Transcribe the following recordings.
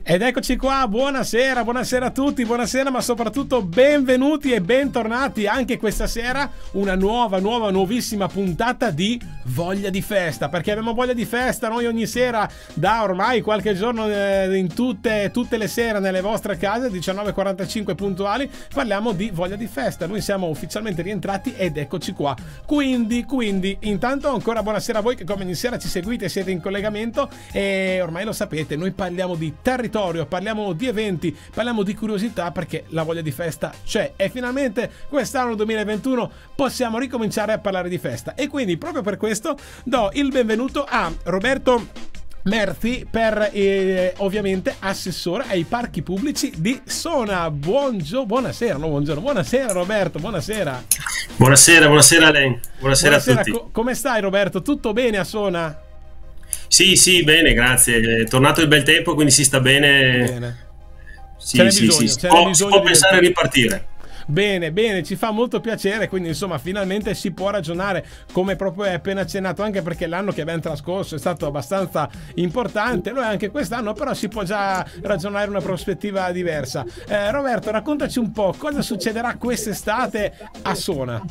Ed eccoci qua, buonasera, buonasera a tutti, buonasera, ma soprattutto benvenuti e bentornati anche questa sera, una nuovissima puntata di Voglia di Festa, perché abbiamo voglia di festa noi ogni sera da ormai qualche giorno, in tutte le sere nelle vostre case, 19:45 puntuali, parliamo di Voglia di Festa. Noi siamo ufficialmente rientrati ed eccoci qua. Quindi intanto ancora buonasera a voi che come ogni sera ci seguite e siete in collegamento, e ormai lo sapete, noi parliamo di territorio, parliamo di eventi, parliamo di curiosità, perché la voglia di festa c'è e finalmente quest'anno 2021 possiamo ricominciare a parlare di festa. E quindi proprio per questo do il benvenuto a Roberto Merzi, ovviamente assessore ai parchi pubblici di Sona. Buonasera Roberto, buonasera. Buonasera Alen, buonasera a tutti. Come stai Roberto? Tutto bene a Sona? Sì, bene, grazie. È tornato il bel tempo, quindi si sta bene. Sì, si può pensare a ripartire. Bene, ci fa molto piacere, quindi insomma finalmente si può ragionare, come proprio hai appena accennato, anche perché l'anno che abbiamo trascorso è stato abbastanza importante, lo è anche quest'anno, però si può già ragionare una prospettiva diversa. Roberto, raccontaci un po' cosa succederà quest'estate a Sona.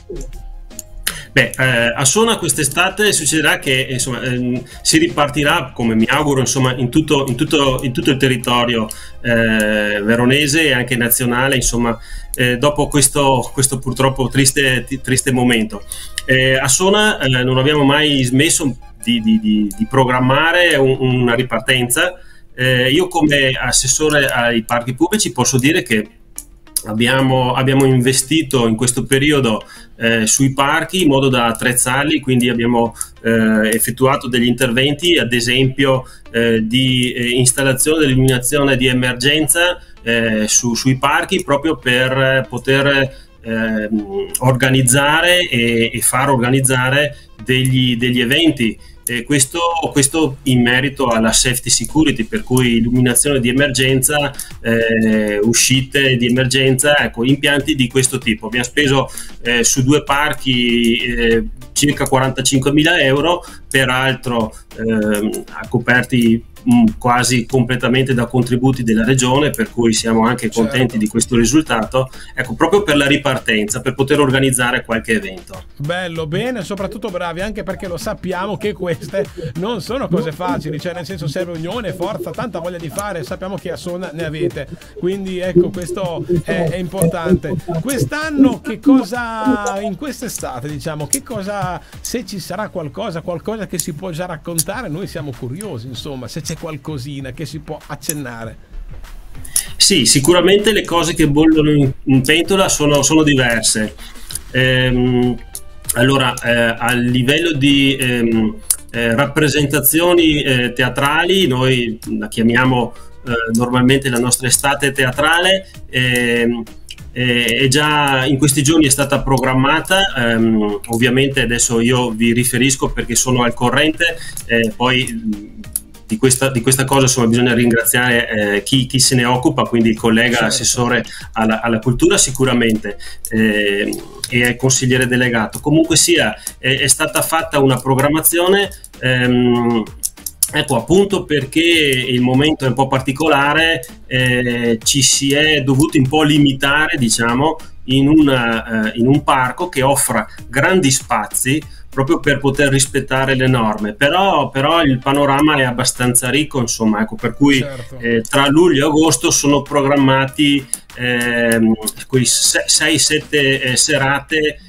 A Sona quest'estate succederà che insomma, si ripartirà, come mi auguro, insomma, in tutto il territorio veronese e anche nazionale, insomma, dopo questo purtroppo triste momento. A Sona non abbiamo mai smesso di programmare una ripartenza. Io come assessore ai parchi pubblici posso dire che abbiamo investito in questo periodo sui parchi in modo da attrezzarli, quindi abbiamo effettuato degli interventi, ad esempio di installazione dell'illuminazione di emergenza sui parchi, proprio per poter organizzare e far organizzare degli eventi. Questo in merito alla safety security, per cui illuminazione di emergenza, uscite di emergenza, ecco, impianti di questo tipo. Abbiamo speso su 2 parchi circa 45.000 euro, peraltro coperti quasi completamente da contributi della regione, per cui siamo anche contenti di questo risultato, ecco, proprio per la ripartenza, per poter organizzare qualche evento. Bello, bene, soprattutto bravi, anche perché lo sappiamo che queste non sono cose facili, cioè nel senso serve unione, forza, tanta voglia di fare, sappiamo che a Sona ne avete, quindi ecco, questo è importante. Quest'anno che cosa, in quest'estate diciamo, che cosa, se ci sarà qualcosa che si può già raccontare, noi siamo curiosi, insomma, se c'è qualcosina che si può accennare. Sì, sicuramente le cose che bollono in pentola sono diverse. Allora, a livello di rappresentazioni teatrali, noi la chiamiamo normalmente la nostra estate teatrale, e già in questi giorni è stata programmata, ovviamente adesso io vi riferisco perché sono al corrente, poi di questa cosa insomma bisogna ringraziare chi se ne occupa, quindi il collega assessore alla cultura sicuramente, e al consigliere delegato. Comunque sia, è stata fatta una programmazione, ecco, appunto perché il momento è un po' particolare, ci si è dovuti un po' limitare, diciamo, in un parco che offra grandi spazi proprio per poter rispettare le norme, però il panorama è abbastanza ricco, insomma, ecco, per cui tra luglio e agosto sono programmati 6-7 serate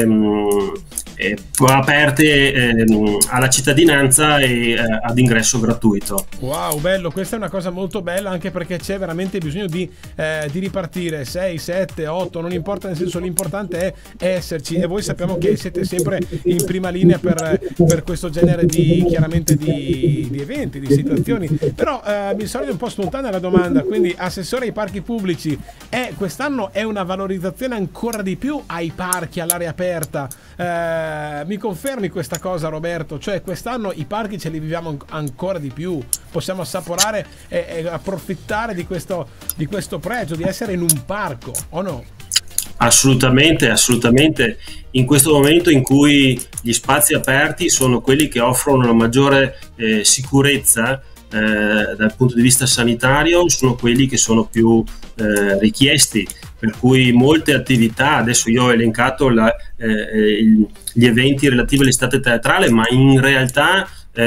aperte alla cittadinanza e ad ingresso gratuito. Wow, bello, questa è una cosa molto bella, anche perché c'è veramente bisogno di ripartire. 6, 7, 8, non importa, nel senso, l'importante è esserci, e voi sappiamo che siete sempre in prima linea per questo genere di eventi, di situazioni. Però mi sorge un po' spontanea la domanda, quindi assessore ai parchi pubblici, quest'anno è una valorizzazione ancora di più ai parchi, all'aria aperta. Mi confermi questa cosa, Roberto? Cioè quest'anno i parchi ce li viviamo ancora di più, possiamo assaporare e approfittare di questo pregio di essere in un parco, o no? Assolutamente, in questo momento in cui gli spazi aperti sono quelli che offrono una maggiore sicurezza, dal punto di vista sanitario sono quelli che sono più richiesti, per cui molte attività, adesso io ho elencato gli eventi relativi all'estate teatrale, ma in realtà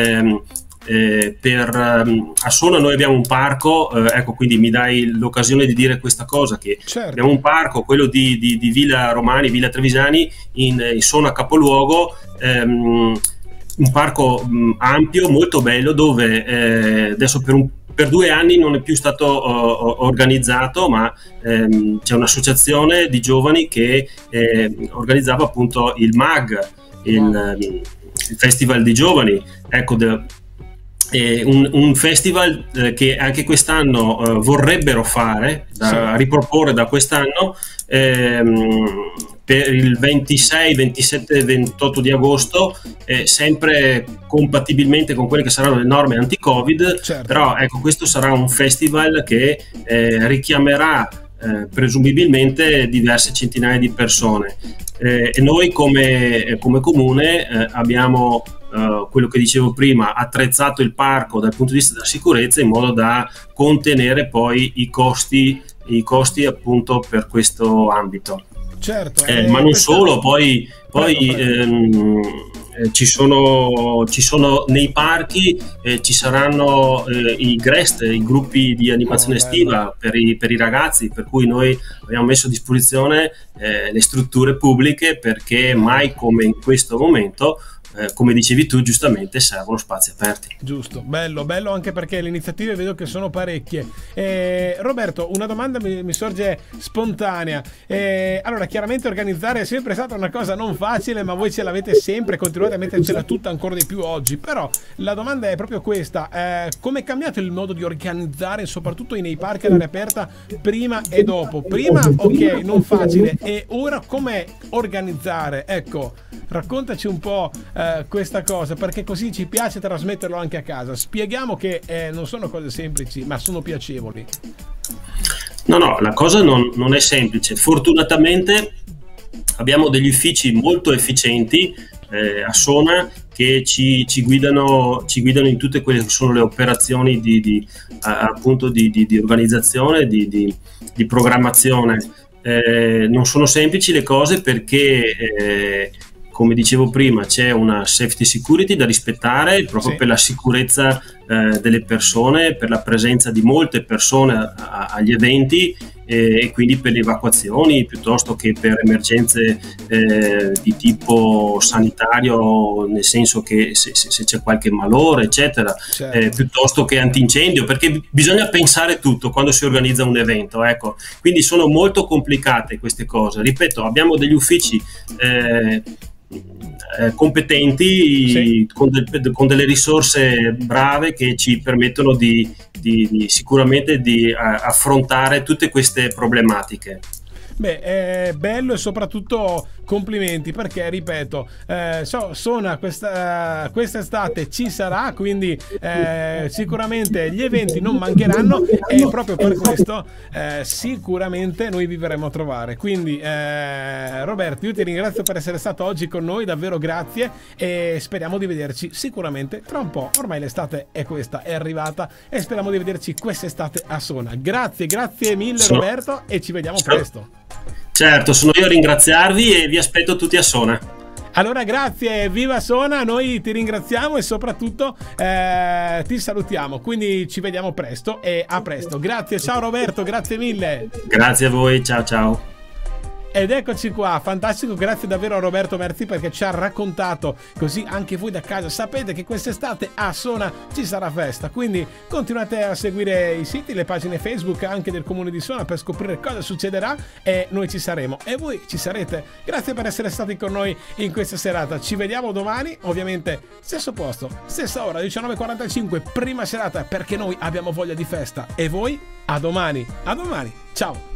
a Sona noi abbiamo un parco, ecco, quindi mi dai l'occasione di dire questa cosa, che certo, abbiamo un parco, quello di Villa Romani, Villa Trevisani, in Sona capoluogo, un parco ampio, molto bello, dove adesso per 2 anni non è più stato organizzato, ma c'è un'associazione di giovani che organizzava appunto il MAG, il Festival di Giovani, ecco, un festival che anche quest'anno vorrebbero fare, riproporre da quest'anno, per il 26, 27 e 28 di agosto, sempre compatibilmente con quelle che saranno le norme anti-Covid, certo. Però ecco, questo sarà un festival che richiamerà presumibilmente diverse centinaia di persone, e noi come comune abbiamo quello che dicevo prima, attrezzato il parco dal punto di vista della sicurezza, in modo da contenere poi i costi appunto per questo ambito. Certo, ma non solo, poi ci sono nei parchi, ci saranno i GREST, i gruppi di animazione estiva per i ragazzi, per cui noi abbiamo messo a disposizione le strutture pubbliche, perché mai come in questo momento, come dicevi tu giustamente, servono spazi aperti. Giusto, bello anche perché le iniziative vedo che sono parecchie. Roberto, una domanda mi sorge spontanea. Allora, chiaramente organizzare è sempre stata una cosa non facile, ma voi ce l'avete sempre, continuate a mettercela tutta ancora di più oggi. Però la domanda è proprio questa: come è cambiato il modo di organizzare, soprattutto nei parchi all'aria aperta, prima e dopo? Prima, ok, non facile, e ora com'è organizzare? Ecco, raccontaci un po' questa cosa, perché così ci piace trasmetterlo anche a casa. Spieghiamo che non sono cose semplici, ma sono piacevoli. No, la cosa non è semplice. Fortunatamente abbiamo degli uffici molto efficienti a Sona, che ci guidano in tutte quelle che sono le operazioni appunto di organizzazione, di programmazione. Non sono semplici le cose, perché come dicevo prima, c'è una safety security da rispettare, proprio per la sicurezza delle persone, per la presenza di molte persone agli eventi, e quindi per le evacuazioni, piuttosto che per emergenze di tipo sanitario, nel senso che se c'è qualche malore, eccetera, piuttosto che antincendio, perché bisogna pensare tutto quando si organizza un evento, ecco. Quindi sono molto complicate queste cose. Ripeto, abbiamo degli uffici competenti, con delle risorse brave, che ci permettono sicuramente di affrontare tutte queste problematiche. Beh, è bello, e soprattutto complimenti, perché ripeto, Sona quest'estate ci sarà, quindi sicuramente gli eventi non mancheranno, e proprio per questo sicuramente noi vi verremo a trovare. Quindi Roberto, io ti ringrazio per essere stato oggi con noi, davvero grazie, e speriamo di vederci sicuramente tra un po'. Ormai l'estate è arrivata, e speriamo di vederci quest'estate a Sona. Grazie mille Roberto, e ci vediamo presto. Certo, sono io a ringraziarvi, e vi aspetto tutti a Sona. Allora, grazie, viva Sona, noi ti ringraziamo, e soprattutto ti salutiamo, quindi ci vediamo presto, e a presto. Grazie, ciao Roberto, grazie mille. Grazie a voi, ciao. Ed eccoci qua, fantastico, grazie davvero a Roberto Merzi, perché ci ha raccontato, così anche voi da casa sapete che quest'estate a Sona ci sarà festa. Quindi continuate a seguire i siti, le pagine Facebook anche del Comune di Sona, per scoprire cosa succederà, e noi ci saremo e voi ci sarete. Grazie per essere stati con noi in questa serata, ci vediamo domani, ovviamente stesso posto, stessa ora, 19:45, prima serata, perché noi abbiamo voglia di festa, e voi a domani, ciao.